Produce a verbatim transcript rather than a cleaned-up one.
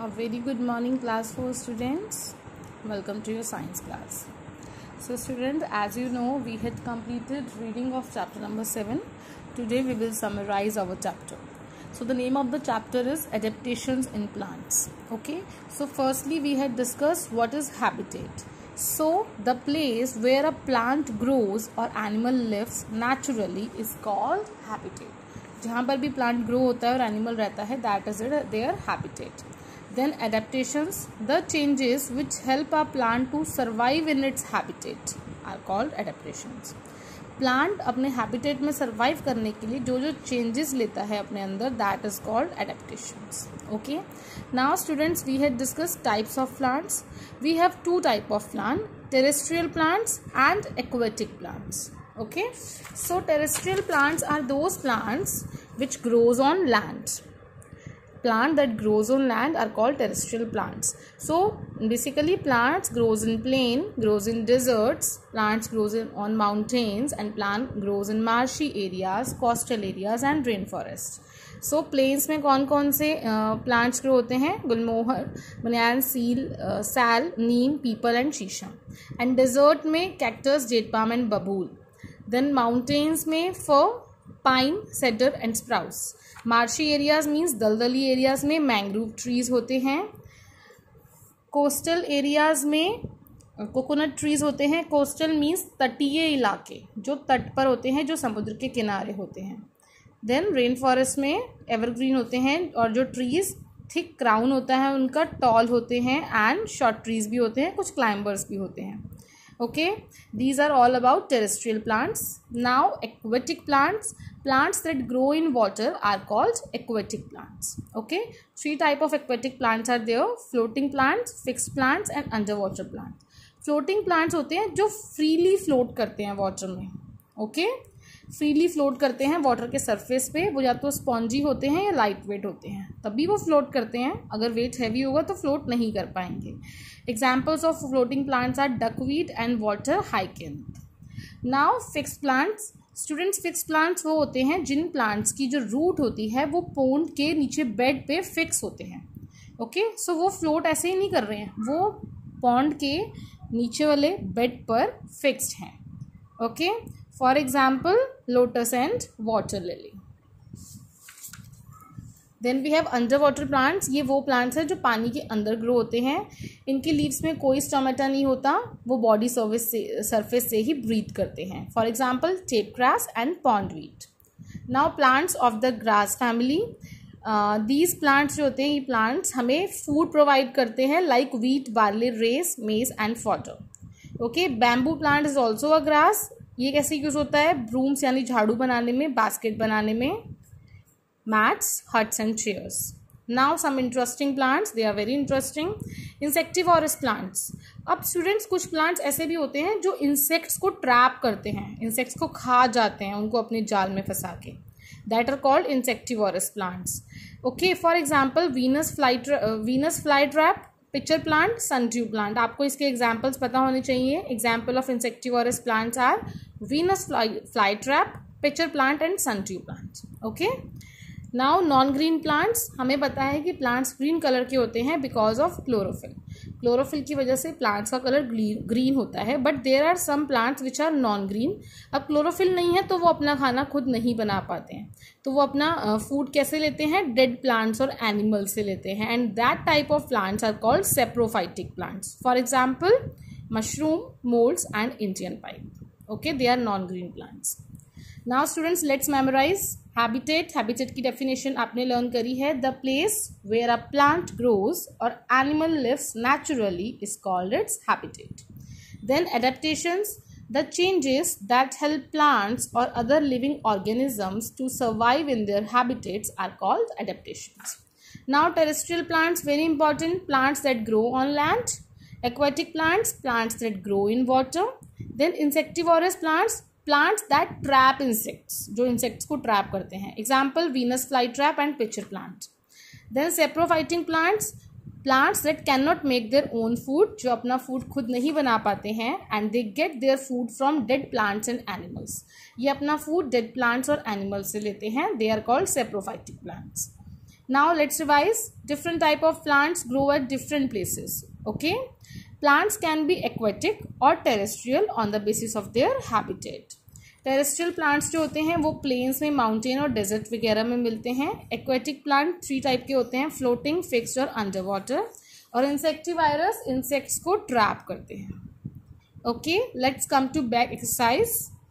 A very good morning class four students. Welcome to your science class. So students, as you know, we had completed reading of chapter number seven. Today we will summarize our chapter. So the name of the chapter is Adaptations in Plants. Okay. So firstly we had discussed what is habitat. So the place where a plant grows or animal lives naturally is called habitat. जहाँ पर भी plant grow होता है और animal रहता है, that is their habitat. Then adaptations, the changes which help a plant to survive in its habitat are called adaptations. Plant अपने habitat में survive करने के लिए जो जो changes लेता है अपने अंदर, that is called adaptations. Okay. Now students, we had discussed types of plants. We have two type of plant, terrestrial plants and aquatic plants. Okay. So terrestrial plants are those plants which grows on land. Plant that grows on land are called terrestrial plants. So basically plants grows in plain, grows in deserts, plants grows in on mountains, and plant grows in marshy areas, coastal areas and rainforest. So plains में कौन कौन से plants grow होते हैं? गुलमोहर, banyan, सील, sal, neem, peepal and sheesham. And desert में cactus, jade palm and babul. Then mountains में fir, pine, cedar and spruce. Marshy areas means दलदली एरियाज में मैंग्रोव ट्रीज होते हैं. कोस्टल एरियाज में कोकोनट ट्रीज होते हैं. कोस्टल मीन्स तटीय इलाके जो तट पर होते हैं, जो समुद्र के किनारे होते हैं. देन रेन फॉरेस्ट में एवरग्रीन होते हैं और जो ट्रीज थिक क्राउन होता है उनका टॉल होते हैं एंड शॉर्ट ट्रीज भी होते हैं, कुछ क्लाइंबर्स भी होते हैं. Okay, these are all about terrestrial plants. Now aquatic plants, plants that grow in water are called aquatic plants. Okay, three type of aquatic plants are there: floating plants, fixed plants and underwater plants. Floating plants होते हैं जो freely float करते हैं water में. Okay, freely float करते हैं water के surface पे. वो या तो spongy होते हैं या light weight होते हैं, तभी वो float करते हैं. अगर weight heavy होगा तो float नहीं कर पाएंगे. Examples of floating plants are duckweed and water hyacinth. Now fixed plants. Students, fixed plants वो होते हैं जिन plants की जो root होती है वो pond के नीचे bed पे fix होते हैं. Okay, so वो float ऐसे ही नहीं कर रहे हैं, वो pond के नीचे वाले bed पर fixed हैं. Okay, for example lotus and water lily. Then we have under water plants. ये वो प्लांट्स हैं जो पानी के अंदर ग्रो होते हैं. इनके लीव्स में कोई स्टोमेटा नहीं होता, वो बॉडी सर्विस से सरफेस से ही ब्रीथ करते हैं. For example tape grass and pondweed. Now plants of the grass family. These plants जो होते हैं, ये प्लांट्स हमें फूड प्रोवाइड करते हैं like wheat, barley, rice, maize and fodder. Okay, bamboo plant is also a grass. ये कैसे use होता है? ब्रूम्स यानी झाड़ू बनाने में, बास्केट बनाने में, mats, huts and chairs. Now some interesting plants, they are very interesting. Insectivorous plants. अब students, कुछ plants ऐसे भी होते हैं जो insects को trap करते हैं, insects को खा जाते हैं उनको अपने जाल में फंसा के. That are called insectivorous plants. Okay, for example Venus fly uh, Venus flytrap, pitcher plant, sundew plant. आपको इसके examples पता होने चाहिए. Example of insectivorous plants are Venus fly flytrap, pitcher plant and sundew plant. Okay. Now non green plants. हमें पता है कि plants green colour के होते हैं बिकॉज ऑफ क्लोरोफिल. क्लोरोफिल की वजह से प्लांट्स का कलर ग्रीन होता है. But there are some plants which are non green. अब क्लोरोफिल नहीं है तो वो अपना खाना खुद नहीं बना पाते हैं, तो वो अपना फूड uh, कैसे लेते हैं? डेड प्लांट्स और एनिमल से लेते हैं. And that type of plants are called saprophytic plants. For example mushroom, moulds and Indian pipe. Okay, they are non green plants. Now students, let's memorise habitat. Habitat की definition आपने learn करी है. The place where a plant grows और animal lives naturally is called its habitat. Then adaptations, the changes that help plants और other living organisms to survive in their habitats are called adaptations. Now terrestrial plants, very important. Plants that grow on land. Aquatic plants, plants that grow in water. Then insectivorous plants, plants that trap insects, जो insects को trap करते हैं. Example Venus fly trap and pitcher plant. Then saprophytic plants, plants that can not make their own food, जो अपना food खुद नहीं बना पाते हैं. And they get their food from dead plants and animals. ये अपना फूड डेड प्लांट्स और एनिमल्स से लेते हैं. They are called saprophytic plants. Now let's revise. Different type of plants grow at different places. Okay. Plants can be aquatic or terrestrial on the basis of their habitat. Terrestrial plants जो होते हैं वो planes में, mountain और desert वगैरह में मिलते हैं. एक्वेटिक प्लांट थ्री टाइप के होते हैं, फ्लोटिंग, फिक्स्ड और अंडर वाटर. और इंसेक्टिवायरस इंसेक्ट्स को ट्रैप करते हैं. Okay, let's come to back exercise.